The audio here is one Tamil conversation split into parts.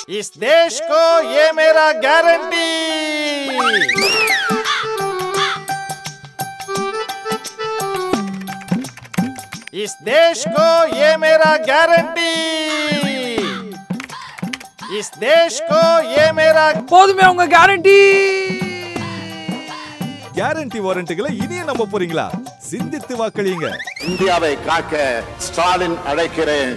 इस देश को ये मेरा गारंटी। इस देश को ये मेरा गारंटी। इस देश को ये मेरा போதுமே உங்க கேரண்டி. கேரண்டி வாரண்டிகளை இனியே நம்ப போறீங்களா? சிந்தித்து வாக்களியுங்க. இந்தியாவை காக்க ஸ்டாலின் அழைக்கிறேன்.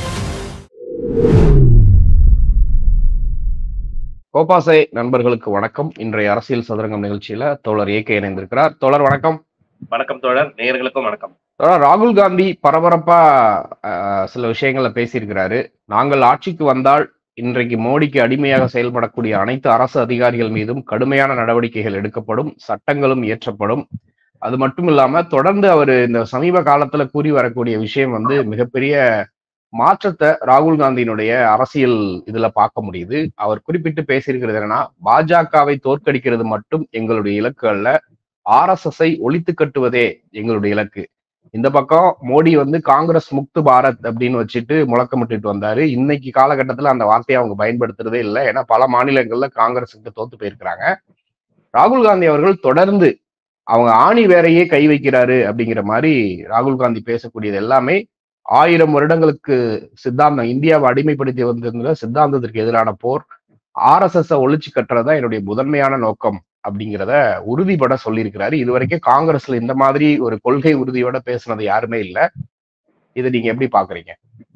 கோபாசை நண்பர்களுக்கு வணக்கம். இன்றைய அரசியல் சதுரங்கம் நிகழ்ச்சியில தோழர் ஏகே இணைந்திருக்கிறார். தோழர் வணக்கம். வணக்கம் தோழர், நேயர்களுக்கும் வணக்கம். தோழர், ராகுல் காந்தி பரபரப்பா சில விஷயங்களை பேசியிருக்கிறாரு. நாங்கள் ஆட்சிக்கு வந்தால் இன்றைக்கு மோடிக்கு அடிமையாக செயல்படக்கூடிய அனைத்து அரசு அதிகாரிகள் மீதும் கடுமையான நடவடிக்கைகள் எடுக்கப்படும், சட்டங்களும் இயற்றப்படும். அது மட்டும் இல்லாம தொடர்ந்து அவர் இந்த சமீப காலத்துல கூறி வரக்கூடிய விஷயம் மிகப்பெரிய மாற்றத்தை ராகுல் காந்தியினுடைய அரசியல் இதுல பார்க்க முடியுது. அவர் குறிப்பிட்டு பேசியிருக்கிறது என்னன்னா, பாஜகவை தோற்கடிக்கிறது மட்டும் எங்களுடைய இலக்கு அல்ல, RSS-ஐ ஒழித்து கட்டுவதே எங்களுடைய இலக்கு. இந்த பக்கம் மோடி காங்கிரஸ் முக்து பாரத் அப்படின்னு வச்சுட்டு முழக்கமிட்டு வந்தாரு. இன்னைக்கு காலகட்டத்துல அந்த வார்த்தையை அவங்க பயன்படுத்துறதே இல்லை. ஏன்னா பல மாநிலங்கள்ல காங்கிரஸ் கிட்ட தோத்து போயிருக்கிறாங்க. ராகுல் காந்தி அவர்கள் தொடர்ந்து அவங்க ஆணி வேறையே கை வைக்கிறாரு அப்படிங்கிற மாதிரி ராகுல் காந்தி பேசக்கூடியது எல்லாமே 1000 வருடங்களுக்கு சித்தாந்தம், இந்தியாவை அடிமைப்படுத்தி வந்திருந்த சித்தாந்தத்திற்கு எதிரான போர், RSS-ஐ ஒழிச்சு கட்டுறதுதான் என்னுடைய முதன்மையான நோக்கம் அப்படிங்கிறத உறுதிபட சொல்லியிருக்கிறாரு. இதுவரைக்கும் காங்கிரஸ்ல இந்த மாதிரி ஒரு கொள்கை உறுதியோட பேசுனது யாருமே இல்லை. இதை நீங்க எப்படி பாக்குறீங்க?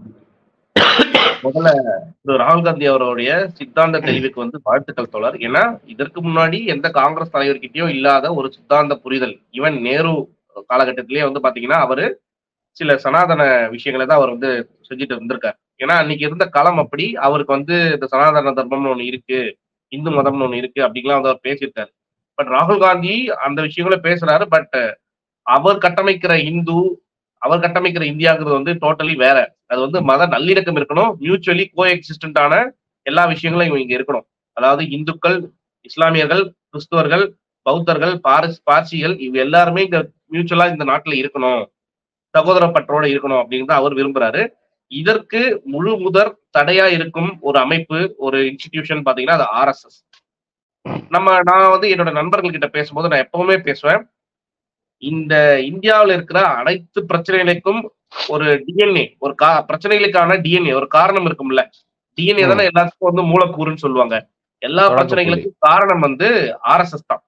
முதல்ல ராகுல் காந்தி அவருடைய சித்தாந்த தெளிவுக்கு வாழ்த்துக்கள் தோழர். ஏன்னா இதற்கு முன்னாடி எந்த காங்கிரஸ் தலைவர்கிட்டயும் இல்லாத ஒரு சித்தாந்த புரிதல். ஈவன் நேரு காலகட்டத்திலேயே பாத்தீங்கன்னா அவரு சில சனாதன விஷயங்களை தான் அவர் செஞ்சுட்டு இருந்திருக்காரு. ஏன்னா அன்னைக்கு இருந்த களம் அப்படி. அவருக்கு இந்த சனாதன தர்மம்னு ஒண்ணு இருக்கு, இந்து மதம்னு ஒண்ணு இருக்கு அப்படிங்கலாம் அவர் பேசியிருக்காரு. பட் ராகுல் காந்தி அந்த விஷயங்கள பேசுறாரு. பட் அவர் கட்டமைக்கிற அவர் கட்டமைக்கிற இந்தியாங்கிறது டோட்டலி வேற. அது மத நல்லிணக்கம் இருக்கணும், மியூச்சுவலி கோஎக்ஸிஸ்டன்டான எல்லா விஷயங்களும் இங்க இருக்கணும். அதாவது இந்துக்கள், இஸ்லாமியர்கள், கிறிஸ்துவர்கள், பௌத்தர்கள், பார்சிகள் இவங்க எல்லாருமே இங்க மியூச்சுவலா இந்த நாட்டுல இருக்கணும், சகோதர பற்றோட இருக்கணும் அப்படிங்கிறத அவர் விரும்புறாரு. இதற்கு முழு முதற் தடையா இருக்கும் ஒரு அமைப்பு, ஒரு இன்ஸ்டிடியூஷன் பாத்தீங்கன்னா அது RSS. நான் என்னோட நண்பர்கள் கிட்ட பேசும்போது நான் எப்பவுமே பேசுவேன், இந்த இந்தியாவில் இருக்கிற அனைத்து பிரச்சனைகளுக்கும் ஒரு டிஎன்ஏ, ஒரு பிரச்சனைகளுக்கான டிஎன்ஏ ஒரு காரணம் இருக்கும்ல. டிஎன்ஏ தானே எல்லாத்துக்கும் மூலக்கூறுன்னு சொல்லுவாங்க. எல்லா பிரச்சனைகளுக்கும் காரணம் RSS தான்.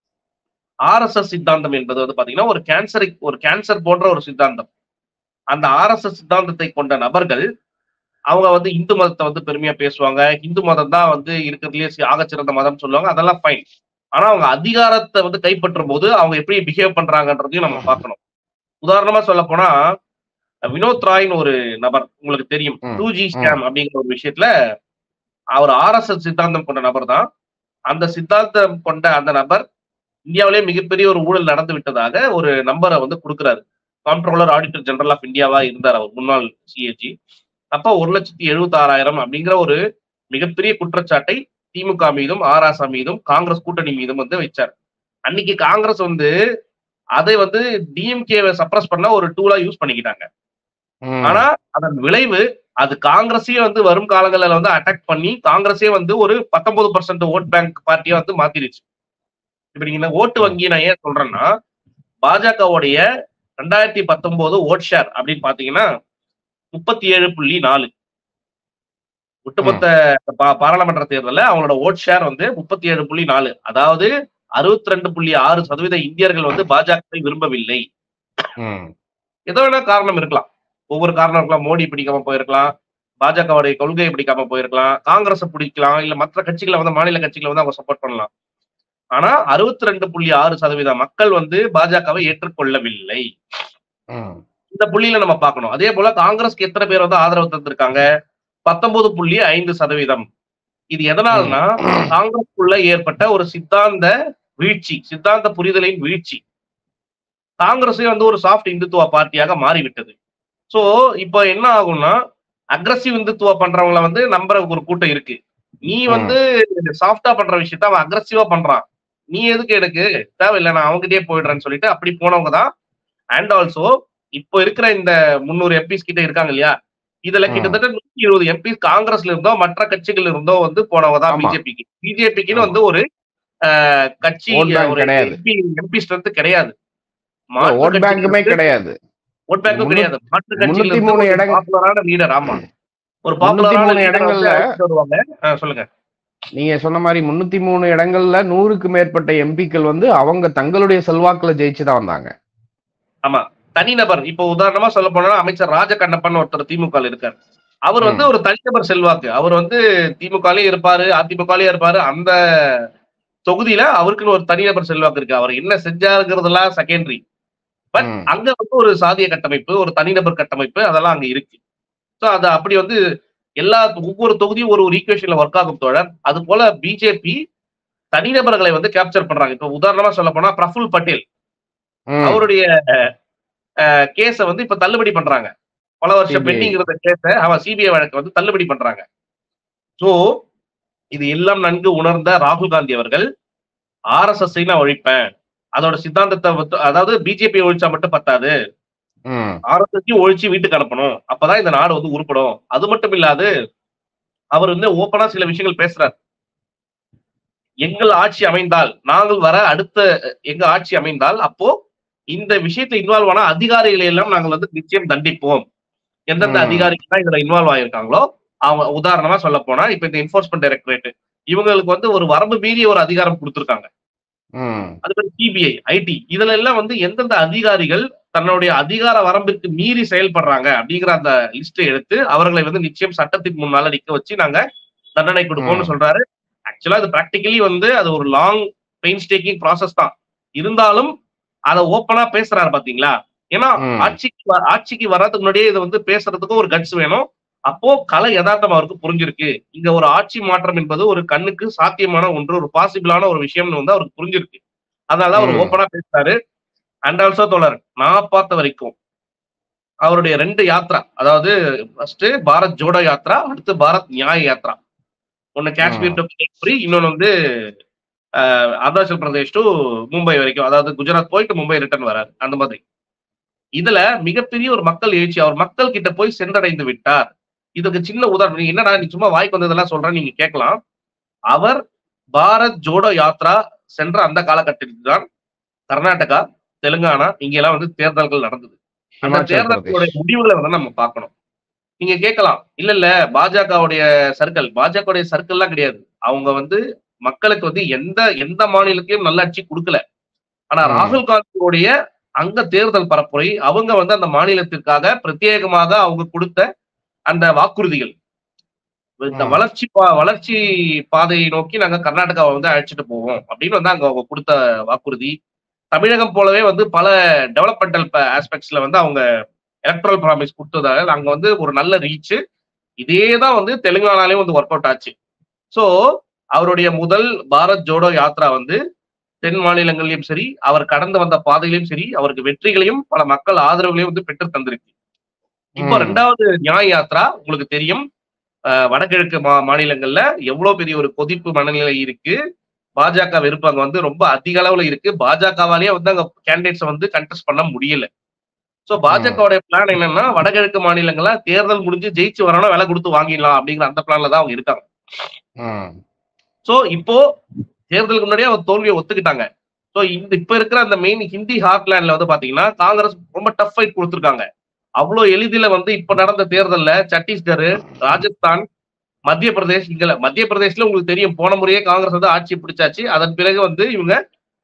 RSS சித்தாந்தம் என்பது பாத்தீங்கன்னா ஒரு கேன்சர் போன்ற ஒரு சித்தாந்தம். அந்த RSS சித்தாந்தத்தை கொண்ட நபர்கள் அவங்க இந்து மதத்தை பெருமையா பேசுவாங்க. இந்து மதம் தான் இருக்கிறதுலயே ஆகச்சிறந்த மதம் சொல்லுவாங்க. அதெல்லாம் ஃபைன். ஆனா அவங்க அதிகாரத்தை கைப்பற்றும் போது அவங்க எப்படி பிஹேவ் பண்றாங்கன்றதையும் நம்ம பார்க்கணும். உதாரணமா சொல்ல போனா, வினோத் ராய்னு ஒரு நபர் உங்களுக்கு தெரியும், 2G ஸ்கேம் அப்படிங்கிற ஒரு விஷயத்துல அவர் RSS சித்தாந்தம் கொண்ட நபர் தான். அந்த சித்தாந்தம் கொண்ட அந்த நபர் இந்தியாவிலேயே மிகப்பெரிய ஒரு ஊழல் நடந்து விட்டதாக ஒரு நம்பரை கொடுக்குறாரு. காம்ப்ட்ரோலர் ஆடிட்டர் ஜெனரல் ஆஃப் இந்தியாவா இருந்தார் அவர், முன்னாள் CAG. அப்ப 1,76,000 அப்படிங்கிற ஒரு மிகப்பெரிய குற்றச்சாட்டை திமுக மீதும் RSS மீதும் காங்கிரஸ் கூட்டணி மீதும் வச்சார். அன்னைக்கு காங்கிரஸ் அதை DMK-வை சப்ரஸ் பண்ண ஒரு டூலா யூஸ் பண்ணிக்கிட்டாங்க. ஆனா அதன் விளைவு அது காங்கிரஸே வரும் காலங்கள்ல அட்டாக் பண்ணி காங்கிரஸே ஒரு 19% ஓட் பேங்க் பார்ட்டியா மாத்திருச்சு. இப்ப நீங்க ஓட்டு வங்கி நான் ஏன் சொல்றேன்னா, பாஜகவுடைய 2019 ஓட் ஷேர் அப்படின்னு பாத்தீங்கன்னா 37.4. ஒட்டுமொத்த பாராளுமன்ற தேர்தலில் அவங்களோட ஓட் ஷேர் 37.4. அதாவது 62.6% இந்தியர்கள் பாஜகவை விரும்பவில்லை. ஏதோ வேணா காரணம் இருக்கலாம், ஒவ்வொரு காரணம் இருக்கலாம். மோடி பிடிக்காம போயிருக்கலாம், பாஜகவுடைய கொள்கையை பிடிக்காம போயிருக்கலாம், காங்கிரஸை பிடிக்கலாம், இல்ல மற்ற கட்சிகளை மாநில கட்சிகளை அவங்க சப்போர்ட் பண்ணலாம். ஆனா 62.6% மக்கள் பாஜகவை ஏற்றுக்கொள்ளவில்லை. இந்த புள்ளியில நம்ம பார்க்கணும். அதே போல காங்கிரஸ்க்கு எத்தனை பேர் ஆதரவு தந்திருக்காங்க? 19.5%. இது எதனால்னா காங்கிரஸ்க்குள்ள ஏற்பட்ட ஒரு சித்தாந்த வீழ்ச்சி, சித்தாந்த புரிதலின் வீழ்ச்சி. காங்கிரஸே ஒரு சாஃப்ட் இந்துத்துவ பார்ட்டியாக மாறிவிட்டது. சோ இப்ப என்ன ஆகும்னா, அக்ரஸிவ் இந்துத்துவ பண்றவங்களை நம்புற ஒரு கூட்டம் இருக்கு. நீ சாஃப்டா பண்ற விஷயத்த அவன் அக்ரஸிவா பண்றான், நீ எதுக்கு எனக்கு தேவையில்லை, நான் அவங்ககிட்டயே போயிடுறேன்னு சொல்லிட்டு அப்படி போனவங்க தான். அண்ட் ஆல்சோ இப்போ இருக்கிற இந்த 300 MPs கிட்ட இருக்காங்க இல்லையா, இதுல கிட்டத்தட்ட 120 எம்பி காங்கிரஸ்ல இருந்தோ மற்ற கட்சிகள் இருந்தோ வந்து போனவதான் பிஜேபிக்குன்னு வந்து ஒரு கட்சி எம்பி ஸ்ட்ரென்த் கிடையாது, ஓட் பேங்குமே கிடையாது, ஓட் பேங்கும் கிடையாது. மாற்று கட்சிகள் லீடர். ஆமா, ஒரு பாப்புலரான இடங்கள்ல வருவாங்க. சொல்லுங்க. நீங்க சொன்ன மாதிரி 303 இடங்கள்ல 100க்கு மேற்பட்ட எம்பிக்கள் வந்து அவங்க தங்களுடைய செல்வாக்குல ஜெயிச்சுதான் வந்தாங்க. ஆமா, தனிநபர். இப்போ உதாரணமா சொல்ல போனா அமைச்சர் ராஜகண்ணப்பன் ஒருத்தர் திமுக இருக்காரு. அவர் வந்து ஒரு தனிநபர் செல்வாக்கு. அவர் வந்து திமுகலயே இருப்பாரு, அதிமுகலயே இருப்பாரு. அந்த தொகுதியில அவருக்குன்னு ஒரு தனிநபர் செல்வாக்கு இருக்கு. அவர் என்ன செஞ்சாருங்கிறதெல்லாம் செகண்டரி. பட் அங்க வந்து ஒரு சாதிய கட்டமைப்பு, ஒரு தனிநபர் கட்டமைப்பு அதெல்லாம் அங்க இருக்கு. சோ அது அப்படி வந்து ஒவ்வொரு தொகுதியும் ஒரு ஈக்குவேஷன்ல ஒர்க் ஆகும் தோழர். அது போல பிஜேபி தனிநபர்களை வந்து கேப்சர் பண்றாங்க. இப்ப உதாரணமா சொல்ல போனா பிரஃபுல் பட்டேல் அவருடைய கேஸ வந்து இப்ப தள்ளுபடி பண்றாங்க. பல வருஷம் பெண்டிங் இருந்த கேஸ சிபிஐ வழக்கு வந்து தள்ளுபடி பண்றாங்க. சோ இது எல்லாம் நன்கு உணர்ந்த ராகுல் காந்தி அவர்கள் RSS நான் ஒழிப்பேன், அதோட சித்தாந்தத்தை அதாவது பிஜேபி ஒழிச்சா மட்டும் பத்தாது, RSS ஒழிச்சு வீட்டுக்கு அனுப்பணும், அப்பதான் இந்த நாடு வந்து உருப்படும். அது மட்டும் இல்லாது அவர் வந்து ஓப்பனா சில விஷயங்கள் பேசுறாரு. எங்கள் ஆட்சி அமைந்தால், நாங்கள் வர அடுத்த எங்க ஆட்சி அமைந்தால் அப்போ இந்த விஷயத்துல இன்வால்வ் ஆன அதிகாரிகளை எல்லாம் நாங்கள் வந்து நிச்சயம் தண்டிப்போம். எந்தெந்த அதிகாரிகள் இதுல இன்வால்வ் ஆயிருக்காங்களோ அவங்க, உதாரணமா சொல்ல போனா இப்ப இந்த என்ஃபோர்ஸ்மெண்ட் டைரக்டரேட் இவங்களுக்கு வந்து ஒரு வரம்பு மீறிய ஒரு அதிகாரம் கொடுத்திருக்காங்க. அது மாதிரி சிபிஐ, ஐடி, இதுல எல்லாம் வந்து எந்தெந்த அதிகாரிகள் தன்னுடைய அதிகார வரம்பிற்கு மீறி செயல்படுறாங்க அப்படிங்கிற அந்த லிஸ்டை எடுத்து அவர்களை வந்து நிச்சயம் சட்டத்தின் முன்னால நிக்க வச்சு நாங்க தண்டனை கொடுப்போம்னு சொல்றாரு. ஆக்சுவலா அது பிராக்டிகலி வந்து அது ஒரு லாங் பெயின்ஸ்டேக்கிங் ப்ராசஸ் தான். இருந்தாலும் அதை ஓப்பனா பேசுறாரு பாத்தீங்களா. ஏன்னா ஆட்சிக்கு வர்றதுக்கு முன்னாடியே இதை வந்து பேசுறதுக்கும் ஒரு கட்ஸ் வேணும். அப்போ கலை யதார்த்தம் அவருக்கு புரிஞ்சிருக்கு. இங்க ஒரு ஆட்சி மாற்றம் என்பது ஒரு கண்ணுக்கு சாத்தியமான ஒன்று, ஒரு பாசிபிளான ஒரு விஷயம்னு வந்து அவருக்கு புரிஞ்சிருக்கு. அதனால அவர் ஓப்பனா பேசுறாரு. அண்ட் ஆல்சோ தோழர், நான் பார்த்த வரைக்கும் அவருடைய 2 யாத்ரா, அதாவது ஃபர்ஸ்ட் பாரத் ஜோடோ யாத்ரா, அடுத்து பாரத் நியாய யாத்ரா. ஒன்னு காஷ்மீர் டு கன்னியாகுமரி, இன்னொன்னு வந்து அருணாச்சல் பிரதேஷ் டு மும்பை வரைக்கும், அதாவது குஜராத் போயிட்டு மும்பை ரிட்டர்ன் வராரு. அந்த மாதிரி இதுல மிகப்பெரிய ஒரு மக்கள் எழுச்சி, அவர் மக்கள் கிட்ட போய் சென்றடைந்து விட்டார். இதுக்கு சின்ன உதாரணம், என்னடா நீ சும்மா வாய்க்கு வந்ததெல்லாம் சொல்றேன்னு நீங்க கேட்கலாம். அவர் பாரத் ஜோடோ யாத்ரா சென்ற அந்த காலகட்டத்தில் தான் கர்நாடகா, தெலுங்கானா இங்க எல்லாம் வந்து தேர்தல்கள் நடந்தது. அந்த தேர்தலுடைய முடிவுகளை வந்து நம்ம பார்க்கணும். நீங்க கேட்கலாம், இல்ல பாஜகவுடைய சர்க்கிள் எல்லாம் கிடையாது. அவங்க வந்து மக்களுக்கு வந்து எந்த மாநிலத்தையும் நல்லாட்சி கொடுக்கல. ஆனா ராகுல் காந்தியோடைய அங்க தேர்தல் பரப்புரை, அவங்க வந்து அந்த மாநிலத்திற்காக பிரத்யேகமாக அவங்க கொடுத்த அந்த வாக்குறுதிகள், இந்த வளர்ச்சி பாதையை நோக்கி நாங்க கர்நாடகாவை வந்து அழைச்சிட்டு போவோம் அப்படின்னு வந்து அங்க அவங்க கொடுத்த வாக்குறுதி. தமிழகம் போலவே வந்து பல டெவலப்மெண்டல் ஆஸ்பெக்ட்ஸ்ல வந்து அவங்க எலக்ட்ரல் ப்ராமிஸ் கொடுத்ததால அங்க வந்து ஒரு நல்ல ரீச். இதேதான் வந்து தெலுங்கானாலையும் வந்து ஒர்க் அவுட் ஆச்சு. சோ அவருடைய முதல் பாரத் ஜோடோ யாத்ரா வந்து தென் மாநிலங்களிலும் சரி, அவர் கடந்து வந்த பாதையிலும் சரி, அவருக்கு வெற்றிகளையும் பல மக்கள் ஆதரவுகளையும் வந்து பெற்று தந்திருக்கு. இப்போ 2வது நியாய யாத்ரா உங்களுக்கு தெரியும், வடகிழக்கு மாநிலங்கள்ல எவ்வளவு பெரிய ஒரு கொதிப்பு மனநிலை இருக்கு. பாஜக வெறுப்பு அங்க வந்து ரொம்ப அதிக அளவுல இருக்கு. பாஜகவாலேயே வந்து அங்க கேண்டிடேட்ஸை வந்து கண்டெஸ்ட் பண்ண முடியல. சோ பாஜகவுடைய பிளான் என்னன்னா, வடகிழக்கு மாநிலங்கள தேர்தல் முடிஞ்சு ஜெயிச்சு வரணும், விலை கொடுத்து வாங்கிடலாம் அப்படிங்கிற அந்த பிளான்ல தான் அவங்க இருக்காங்க. சோ இப்போ தேர்தலுக்கு முன்னாடியே அவர் தோல்வியை ஒத்துக்கிட்டாங்க. சோ இப்ப இருக்கிற அந்த மெயின் ஹிந்தி ஹார்ட்லேண்ட்ல வந்து பாத்தீங்கன்னா காங்கிரஸ் ரொம்ப டஃப் ஃபைட் கொடுத்துருக்காங்க. அவ்வளவு எளிதில வந்து இப்ப நடந்த தேர்தல்ல சத்தீஸ்கர், ராஜஸ்தான், மத்திய பிரதேஷ், மத்திய பிரதேஷ்ல உங்களுக்கு தெரியும் போன முறையே காங்கிரஸ் வந்து ஆட்சி பிடிச்சாச்சு. அதன் பிறகு வந்து இவங்க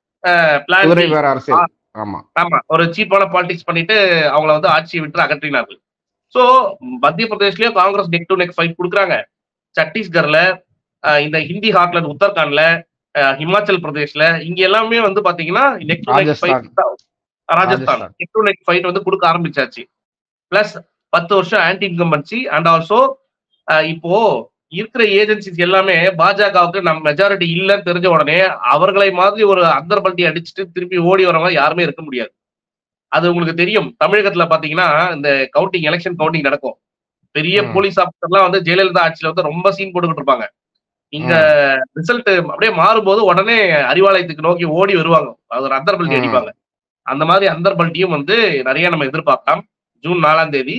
ஒரு சீப்பான பாலிடிக்ஸ் பண்ணிட்டு அவங்கள வந்து ஆட்சியை விட்டு அகற்றினார்கள். சோ மத்திய பிரதேஷ்லயும் Congress neck to neck fight கொடுக்குறாங்க. சத்தீஸ்கர்ல, இந்த ஹிந்தி ஹார்ட்லேண்ட் உத்தரகாண்ட்ல, ஹிமாச்சல் பிரதேஷ்ல இங்க எல்லாமே வந்து பாத்தீங்கன்னா neck to neck fight, Rajasthan neck to neck fight வந்து கொடுக்க ஆரம்பிச்சாச்சு. பிளஸ் 10 வருஷம் ஆன்டி இன்கம்பன்சி. அண்ட் ஆல்சோ இப்போ இருக்கிற ஏஜென்சிஸ் எல்லாமே பாஜகவுக்கு நம்ம மெஜாரிட்டி இல்லைன்னு தெரிஞ்ச உடனே அவர்களை மாதிரி ஒரு அந்தர் பல்ட்டி அடிச்சுட்டு திருப்பி ஓடி வரவங்க யாருமே இருக்க முடியாது. அது உங்களுக்கு தெரியும், தமிழகத்துல பாத்தீங்கன்னா இந்த எலெக்ஷன் கவுண்டிங் நடக்கும். பெரிய போலீஸ் ஆபீசர்லாம் வந்து ஜெயலலிதா ஆட்சியில வந்து ரொம்ப சீன் போட்டுக்கிட்டு இருப்பாங்க. இங்க ரிசல்ட் அப்படியே மாறும்போது உடனே அறிவாலயத்துக்கு நோக்கி ஓடி வருவாங்க, அது ஒரு அந்தர் பல்ட்டி அடிப்பாங்க. அந்த மாதிரி அந்தர் பல்ட்டியும் வந்து நிறைய நம்ம எதிர்பார்க்கலாம். ஜூன் 4ஆம் தேதி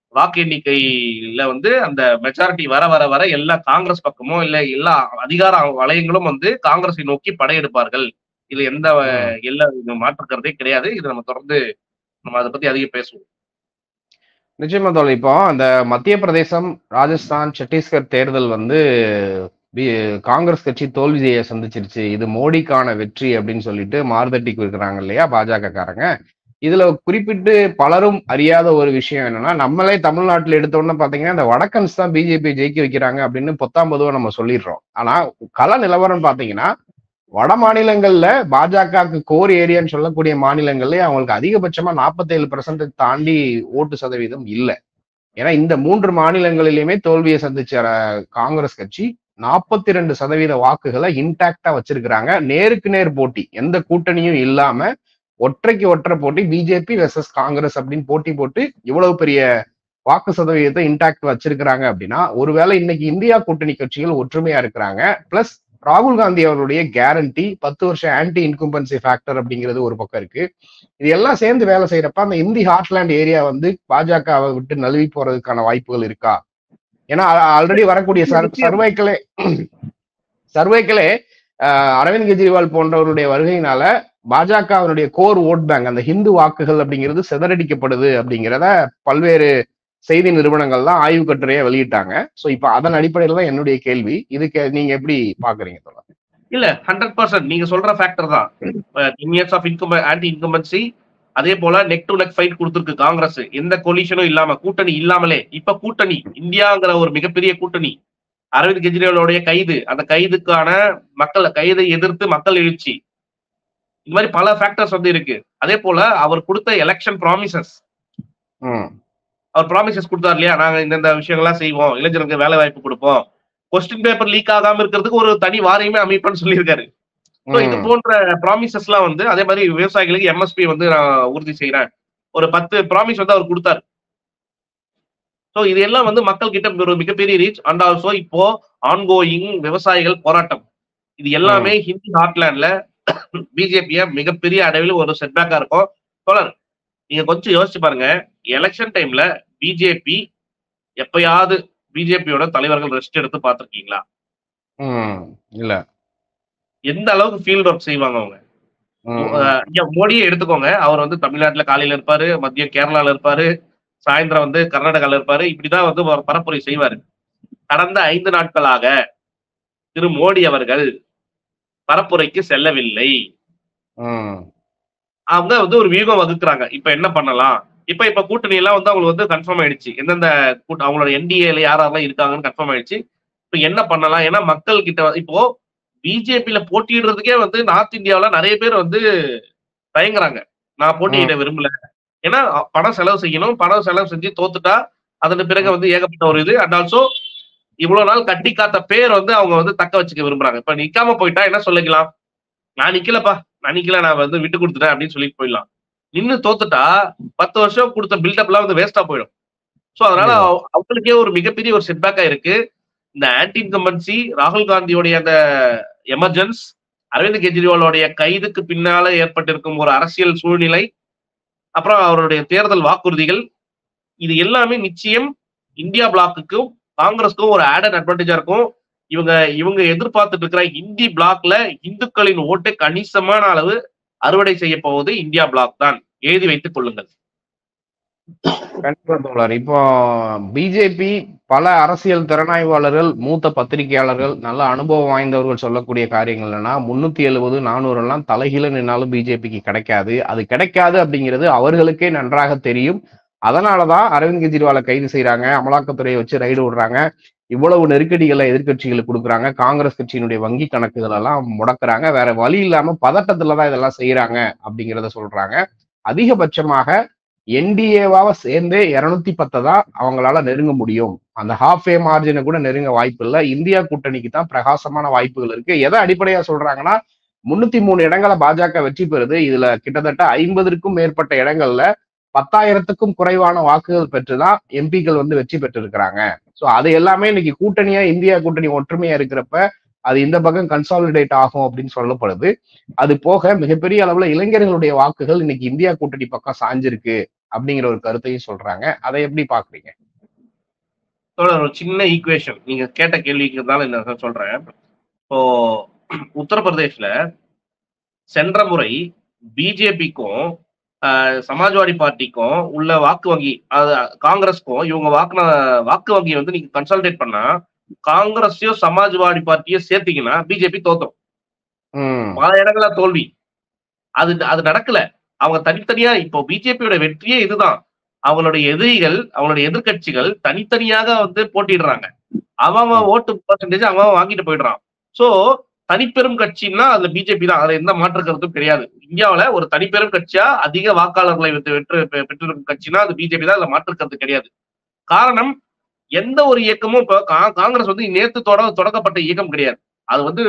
வாக்கு எண்ணிக்கையில வந்து அந்த மெஜாரிட்டி வர வர வர எல்லா காங்கிரஸ் பக்கமும் இல்ல எல்லா அதிகார வலயங்களும் வந்து காங்கிரஸை நோக்கி படையெடுப்பார்கள். இது எந்த எல்லா மாற்றுக்கிறதே கிடையாது. இது நம்ம தொடர்ந்து நம்ம அதை பத்தி அதிகம் பேசுவோம். நிச்சயமா தோழி. இப்போ அந்த மத்திய பிரதேசம், ராஜஸ்தான், சத்தீஸ்கர் தேர்தல் வந்து காங்கிரஸ் கட்சி தோல்வியை சந்திச்சிருச்சு, இது மோடிக்கான வெற்றி அப்படின்னு சொல்லிட்டு மார்தட்டிக்கு இருக்கிறாங்க இல்லையா பாஜக காரங்க. இதுல குறிப்பிட்டு பலரும் அறியாத ஒரு விஷயம் என்னன்னா, நம்மளே தமிழ்நாட்டில் எடுத்தோன்னு பாத்தீங்கன்னா இந்த வடக்கன்ஸ் தான் பிஜேபி ஜெயிக்க வைக்கிறாங்க அப்படின்னு பொத்தாம்பதுவா நம்ம சொல்லிடுறோம். ஆனா கள நிலவரம் பாத்தீங்கன்னா வட மாநிலங்கள்ல பாஜகவுக்கு கோர் ஏரியான்னு சொல்லக்கூடிய மாநிலங்கள்ல அவங்களுக்கு அதிகபட்சமா 47% தாண்டி ஓட்டு சதவீதம் இல்லை. ஏன்னா இந்த 3 மாநிலங்களிலுமே தோல்வியை சந்திச்ச காங்கிரஸ் கட்சி 42% வாக்குகளை இன்டாக்டா வச்சிருக்கிறாங்க. நேருக்கு நேர் போட்டி, எந்த கூட்டணியும் இல்லாம ஒற்றைக்கு ஒற்றை போட்டி, பிஜேபி வெர்சஸ் காங்கிரஸ் அப்படின்னு போட்டி போட்டு இவ்வளவு பெரிய வாக்கு சதவீதத்தை இன்டாக்ட் வச்சிருக்கிறாங்க. அப்படின்னா ஒருவேளை இன்னைக்கு இந்தியா கூட்டணி கட்சிகள் ஒற்றுமையா இருக்கிறாங்க. பிளஸ் ராகுல் காந்தி அவருடைய கேரண்டி 10 வருஷம் ஆன்டி இன்கம்பன்சி ஃபேக்டர் அப்படிங்கிறது ஒரு பக்கம் இருக்கு. இது எல்லாம் சேர்ந்து வேலை செய்யறப்ப அந்த இந்தி ஹார்ட்லேண்ட் ஏரியா வந்து பாஜகவை விட்டு நழுவி போறதுக்கான வாய்ப்புகள் இருக்கா? ஏன்னா ஆல்ரெடி வரக்கூடிய சர்வேக்களே அரவிந்த் கெஜ்ரிவால் போன்றவருடைய வருகையினால பாஜகவினுடைய கோர் ஓட் பேங்க், அந்த ஹிந்து வாக்குகள் அப்படிங்கிறது சிதறடிக்கப்படுது அப்படிங்கிறத பல்வேறு செய்தி நிறுவனங்கள்லாம் ஆய்வு கட்டுரையை வெளியிட்டாங்க. சோ இப்ப அதன் அடிப்படையில தான் என்னுடைய கேள்வி. இதுக்கு நீங்க எப்படி பாக்குறீங்க தோழர்? இல்ல 100% நீங்க சொல்ற ஃபேக்டர் தான். 10 years ஆஃப் ஆன்டி இன்கம்பன்சி, அதே போல நெக் டு நெக் ஃபைட் கொடுத்திருக்கு காங்கிரஸ். எந்த கொலிஷனும் இல்லாம, கூட்டணி இல்லாமலே. இப்ப கூட்டணி இந்தியாங்கிற ஒரு மிகப்பெரிய கூட்டணி. அரவிந்த் கெஜ்ரிவாலுடைய கைது, அந்த கைதுக்கான கைதை எதிர்த்து மக்கள் எழுச்சி, இந்த மாதிரி பல ஃபேக்டர்ஸ் வந்து இருக்கு. அதே போல அவர் கொடுத்த எலெக்ஷன் ப்ராமிசஸ், அவர் ப்ராமிசஸ் கொடுத்தார் இல்லையா, நாங்க இந்த விஷயங்கள்லாம் செய்வோம், இளைஞர்களுக்கு வேலை வாய்ப்பு கொடுப்போம், கொஸ்டின் பேப்பர் லீக் ஆகாம இருக்கிறதுக்கு ஒரு தனி வாரியமே அமைப்பேன்னு சொல்லியிருக்காரு. இது போன்ற ப்ராமிசஸ் எல்லாம் வந்து, அதே மாதிரி விவசாயிகளுக்கு எம்எஸ்பி வந்து நான் உறுதி செய்யறேன், ஒரு 10 ப்ராமிஸ் வந்து அவர் கொடுத்தாரு. சோ இது எல்லாம் வந்து மக்கள் கிட்ட ஒரு மிகப்பெரிய ரீச். அண்ட் ஆல்சோ இப்போ ஆன்கோயிங் விவசாயிகள் போராட்டம், இது எல்லாமே ஹிந்தி ஹார்ட்லேண்ட்ல பிஜேபிய மிகப்பெரிய அளவில் ஒரு செட்பேக்கா இருக்கும். தோழர், நீங்க கொஞ்சம் யோசிச்சு பாருங்க, எலெக்ஷன் டைம்ல பிஜேபி எப்பயாவது பிஜேபியோட தலைவர்கள் ரெஸ்ட் எடுத்து பார்த்திருக்கீங்களா? இல்ல. எந்த அளவுக்கு ஃபீல்ட் ஒர்க் செய்வாங்க அவங்க. மோடியை எடுத்துக்கோங்க, அவர் வந்து தமிழ்நாட்டுல காலையில இருப்பாரு, மதியம் கேரளால இருப்பாரு, சாயந்தரம் வந்து கர்நாடகால இருப்பாரு, இப்படிதான் வந்து பரப்புரை செய்வாரு. கடந்த 5 நாட்களாக திரு மோடி அவர்கள் பரப்புரைக்கு செல்லவில்லை. அவங்க வந்து ஒரு வியூகம் வகுக்கிறாங்க, இப்ப என்ன பண்ணலாம். இப்ப கூட்டணி எல்லாம் வந்து அவங்களுக்கு வந்து கன்ஃபார்ம் ஆயிடுச்சு, எந்தெந்த அவங்களோட என்டிஏல யாரெல்லாம் இருக்காங்கன்னு கன்ஃபார்ம் ஆயிடுச்சு. இப்ப என்ன பண்ணலாம், ஏன்னா மக்கள் கிட்ட இப்போ பிஜேபியில போட்டியிடுறதுக்கே வந்து நார்த் இந்தியாவில நிறைய பேர் வந்து தயங்குறாங்க. நான் போட்டியிட விரும்பல, ஏன்னா பணம் செலவு செய்யணும், பணம் செலவு செஞ்சு தோத்துட்டா அதன் பிறகு வந்து ஏகப்பட்ட ஒரு இது. அண்ட் ஆல்சோ இவ்வளவு நாள் கட்டி காத்த பேர் வந்து அவங்க வந்து தக்க வச்சுக்க விரும்புறாங்க. இப்ப நிக்காம போயிட்டா என்ன சொல்லிக்கலாம், நான் நிக்கலப்பா, நான் வந்து விட்டு கொடுத்துட்டேன் அப்படின்னு சொல்லிட்டு போயிடலாம். நின்னு தோத்துட்டா 10 வருஷம் கொடுத்த பில்டப் எல்லாம் வந்து வேஸ்டா போயிடும். சோ அதனால அவங்களுக்கே ஒரு மிகப்பெரிய ஒரு செட்பேக்கா இருக்கு. இந்த ஆன்டி இன்கம்பன்சி, ராகுல் காந்தியோடைய அந்த எமர்ஜென்ஸ், அரவிந்த் கெஜ்ரிவாலோடைய கைதுக்கு பின்னால ஏற்பட்டிருக்கும் ஒரு அரசியல் சூழ்நிலை, அப்புறம் அவருடைய தேர்தல் வாக்குறுதிகள், இது எல்லாமே நிச்சயம் இந்தியா பிளாக்குக்கும் காங்கிரஸ்க்கும் ஒரு ஆடட் அட்வான்டேஜா இருக்கும். இவங்க எதிர்பார்த்துட்டு இருக்கிற இந்தி பிளாக்ல இந்துக்களின் ஓட்டை கணிசமான அளவு அறுவடை செய்ய போவது இந்தியா பிளாக் தான், எழுதி வைத்துக் கொள்ளுங்கள். கண்டிப்பா தோழர். இப்போ பிஜேபி பல அரசியல் திறனாய்வாளர்கள், மூத்த பத்திரிகையாளர்கள், நல்ல அனுபவம் வாய்ந்தவர்கள் சொல்லக்கூடிய காரியங்கள் என்னன்னா, 370 400 எல்லாம் தலைகீழ நின்னாலும் பிஜேபிக்கு கிடைக்காது. அது கிடைக்காது அப்படிங்கிறது அவர்களுக்கே நன்றாக தெரியும். அதனாலதான் அரவிந்த் கெஜ்ரிவாலை கைது செய்யறாங்க, அமலாக்கத்துறையை வச்சு ரைடு விடுறாங்க, இவ்வளவு நெருக்கடிகளை எதிர்கட்சிகளுக்கு கொடுக்குறாங்க, காங்கிரஸ் கட்சியினுடைய வங்கி கணக்குகள் எல்லாம் முடக்குறாங்க, வேற வழி இல்லாம பதட்டத்துலதான் இதெல்லாம் செய்யறாங்க அப்படிங்கிறத சொல்றாங்க. அதிகபட்சமாக என்டிஏவாக சேர்ந்தே 210 தான் அவங்களால நெருங்க முடியும். அந்த ஹாஃப் ஏ மார்ஜினை கூட நெருங்க வாய்ப்பு இல்லை. இந்தியா கூட்டணிக்கு தான் பிரகாசமான வாய்ப்புகள் இருக்கு. எதை அடிப்படையா சொல்றாங்கன்னா, 303 இடங்களை பாஜக வெற்றி பெறுது. இதுல கிட்டத்தட்ட 50க்கும் மேற்பட்ட இடங்கள்ல 10,000க்கும் குறைவான வாக்குகள் பெற்றுதான் எம்பிக்கள் வந்து வெற்றி பெற்று இருக்கிறாங்க. சோ அது எல்லாமே இன்னைக்கு கூட்டணியா, இந்தியா கூட்டணி ஒற்றுமையா இருக்கிறப்ப அது இந்த பக்கம் கன்சாலிடேட் ஆகும் அப்படின்னு சொல்லப்படுது. அது போக மிகப்பெரிய அளவுல இளைஞர்களுடைய வாக்குகள் இன்னைக்கு இந்தியா கூட்டணி பக்கம் சாஞ்சிருக்கு அப்படிங்கிற ஒரு கருத்தையும் சொல்றாங்க. அதை எப்படி பாக்குறீங்க? ஒரு சின்ன ஈக்குவேஷன் நீங்க கேட்ட கேள்விக்கு தான் நான் சொல்றேன். இப்போ உத்தரப்பிரதேஷ்ல சென்ற முறை பிஜேபிக்கும் சமாஜ்வாடி பார்ட்டிக்கும் உள்ள வாக்கு வங்கி, அது காங்கிரஸ்க்கும் இவங்க வாக்கு வங்கியை வந்து நீங்க கன்சல்டேட் பண்ணா காங்கிரஸையும் சமாஜ்வாடி பார்ட்டியும் சேர்த்தீங்கன்னா பிஜேபி தோத்தோம். பல இடங்கள தோல்வி. அது நடக்கல. அவங்க தனித்தனியா, இப்போ பிஜேபியோட வெற்றியே இதுதான். அவங்களுடைய எதிரிகள், அவங்களுடைய எதிர்கட்சிகள் தனித்தனியாக வந்து போட்டிடுறாங்க. அவன் ஓட்டு பர்சன்டேஜ் அவன் வாங்கிட்டு போயிடுறான். சோ தனிப்பெரும் கட்சின்னா அதுல பிஜேபி தான். அதுல எந்த மாற்று கருத்தும் கிடையாது. இந்தியாவில ஒரு தனிப்பெரும் கட்சியா அதிக வாக்காளர்களை பெற்றிருக்கும் கட்சினா அது பிஜேபி தான். அதுல மாற்று கருத்து கிடையாது. காரணம், எந்த ஒரு இயக்கமும் இப்ப காங்கிரஸ் வந்து நேத்து தொடங்கப்பட்ட இயக்கம் கிடையாது. அது வந்து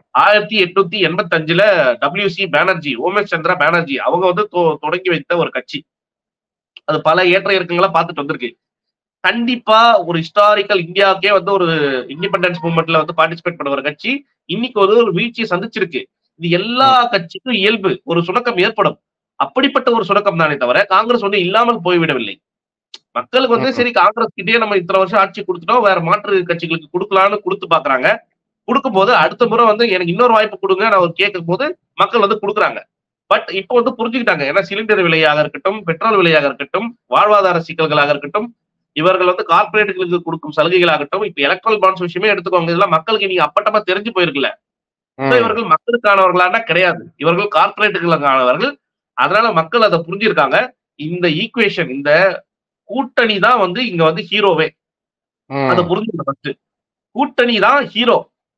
1885 WC பானர்ஜி, ஓமேஷ் சந்திரா பானர்ஜி அவங்க வந்து தொடங்கி வைத்த ஒரு கட்சி. அது பல ஏற்ற இறக்கங்களா பார்த்துட்டு வந்திருக்கு. கண்டிப்பா ஒரு ஹிஸ்டாரிக்கல் இந்தியாவுக்கே வந்து ஒரு இண்டிபெண்டன்ஸ் மூவ்மெண்ட்ல வந்து பார்ட்டிசிபேட் பண்ண ஒரு கட்சி இன்னைக்கு ஒரு வீழ்ச்சியை சந்திச்சிருக்கு. இது எல்லா கட்சிக்கும் இயல்பு. ஒரு சுணக்கம் ஏற்படும். அப்படிப்பட்ட ஒரு சுணக்கம் தானே தவிர காங்கிரஸ் வந்து இல்லாமல் போய்விடவில்லை. மக்களுக்கு வந்து சரி காங்கிரஸ் கிட்டே நம்ம இத்தனை வருஷம் ஆட்சி கொடுத்துட்டோம், வேற மாற்று கட்சிகளுக்கு கொடுக்கலான்னு கொடுத்து பாக்குறாங்க. கொடுக்கும் போது அடுத்த முறை வந்து எனக்கு இன்னொரு வாய்ப்பு கொடுங்க நான் கேட்கும் போது மக்கள் வந்து கொடுக்குறாங்க. பட் இப்போ வந்து புரிஞ்சுக்கிட்டாங்க. ஏன்னா சிலிண்டர் விலையாக இருக்கட்டும், பெட்ரோல் விலையாக இருக்கட்டும், வாழ்வாதார சிக்கல்களாக இருக்கட்டும், இவர்கள் வந்து கார்பரேட்டுகளுக்கு கொடுக்கும் சலுகைகளாகட்டும், இப்ப எலக்ட்ரல் பாண்ட்ஸ் விஷயமே எடுத்துக்கோங்க. இதெல்லாம் மக்களுக்கு நீங்க அப்பட்டமா தெரிஞ்சு போயிருக்குல்ல. இவர்கள் மக்களுக்கானவர்களான கிடையாது, இவர்கள் கார்பரேட்டுகளுக்கானவர்கள். அதனால மக்கள் அதை புரிஞ்சிருக்காங்க. இந்த ஈக்குவேஷன், இந்த கூட்டணி தான் வந்து இங்க வந்து ஹீரோவே. அதை புரிஞ்சுக்கணும். ஃபர்ஸ்ட் கூட்டணி தான் ஹீரோ.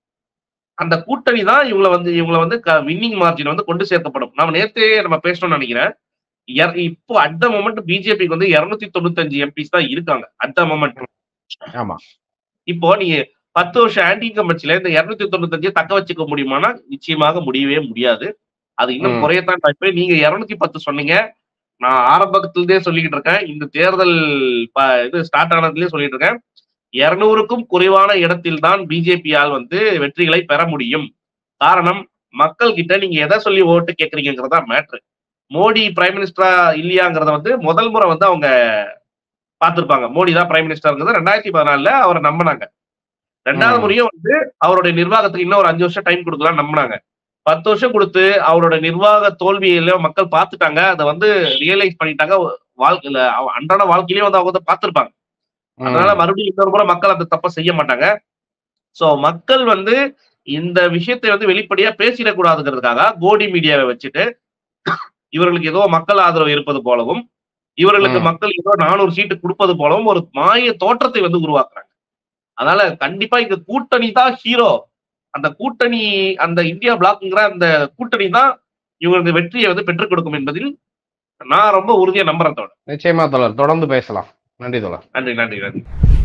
அந்த கூட்டணி தான் இவங்களை வந்து வின்னிங் மார்ஜின் வந்து கொண்டு சேர்க்கப்படும். நம்ம பேசணும்னு நினைக்கிறேன். இப்போ அட் த மொமெண்ட் பிஜேபிக்கு வந்து 295 எம்பிஸ் தான் இருக்காங்க அட் த மொமெண்ட். ஆமா. இப்போ நீங்க 10 வருஷம் ஆன்டி இன்கம்பன்சில இந்த 295 தக்க வச்சுக்க முடியுமானா நிச்சயமாக முடியவே முடியாது. அது இன்னும் குறையத்தான். இப்ப நீங்க 210 சொன்னீங்க. நான் ஆரம்பத்திலே சொல்லிக்கிட்டு இருக்கேன். இந்த தேர்தல் இது ஸ்டார்ட் ஆனதுலயே சொல்லிட்டு இருக்கேன். 200க்கும் குறைவான இடத்தில் தான் பிஜேபியால் வந்து வெற்றிகளை பெற முடியும். காரணம், மக்கள் கிட்ட நீங்க எதை சொல்லி ஓட்டு கேட்கறீங்கிறதா மேட்ரு. மோடி பிரைம் மினிஸ்டரா இல்லையாங்கிறத வந்து முதல் முறை வந்து அவங்க பார்த்திருப்பாங்க. மோடி தான் பிரைம் மினிஸ்டர்ங்கிறத 2014 அவரை நம்பினாங்க. 2வது முறையும் வந்து அவருடைய நிர்வாகத்துக்கு இன்னும் ஒரு 5 வருஷம் டைம் கொடுக்கலாம் நம்பினாங்க. 10 வருஷம் கொடுத்து அவரோட நிர்வாக தோல்வியில மக்கள் பார்த்துட்டாங்க. அதை வந்து ரியலைஸ் பண்ணிட்டாங்க. வாழ்க்கையில அன்றாட வாழ்க்கையிலேயே வந்து அவங்க வந்து பார்த்திருப்பாங்க. அதனால மறுபடியும் இன்னொரு முறை மக்கள் அந்த தப்ப செய்ய மாட்டாங்க. சோ மக்கள் வந்து இந்த விஷயத்தை வந்து வெளிப்படையா பேசிடக்கூடாதுங்கிறதுக்காக கோடி மீடியாவை வச்சுட்டு இவர்களுக்கு ஏதோ மக்கள் ஆதரவு இருப்பது போலவும், இவர்களுக்கு மக்கள் ஏதோ 400 சீட்டு கொடுப்பது போலவும் ஒரு மாய தோற்றத்தை வந்து உருவாக்குறாங்க. அதனால கண்டிப்பா இந்த கூட்டணி தான் ஹீரோ. அந்த கூட்டணி, அந்த இந்தியா பிளாக்ங்கிற அந்த கூட்டணி தான் இவங்களுக்கு வெற்றியை வந்து பெற்றுக் கொடுக்கும் என்பதில் நான் ரொம்ப உறுதியா நம்புறேன் தோழர். நிச்சயமா தோழர், தொடர்ந்து பேசலாம். நன்றி தோழர். நன்றி.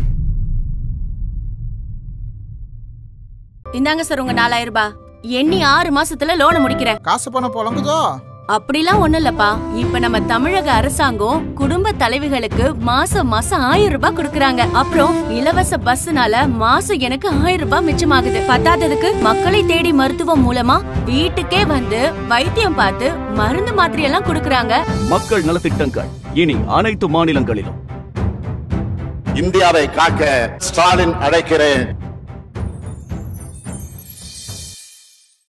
இந்தாங்க சார் உங்க 4000 ரூபாய். எண்ணி 6 மாசத்துல லோனை முடிக்கிறேன். காசு பணம் புலங்குதோ? அப்படிலாம் ஒண்ணும் இல்லப்பா. இப்ப நம்ம தமிழக அரசாங்கம் குடும்ப தலைவிகளுக்கு மாசம் 1000 ரூபாய் கொடுக்கறாங்க. அப்புறம் இலவச பஸ்னால மாசம் எனக்கு 1000 ரூபாய் மிச்சமாகுது. பத்தாததுக்கு மக்களை தேடி மருத்துவம் மூலமா வீட்டுக்கே வந்து வைத்தியம் பார்த்து மருந்து மாத்திரை எல்லாம் கொடுக்கறாங்க. மக்கள் நலத்திட்டங்கள் இனி அனைத்து மாநிலங்களிலும். இந்தியாவை காக்க ஸ்டாலின் அழைக்கிறேன்.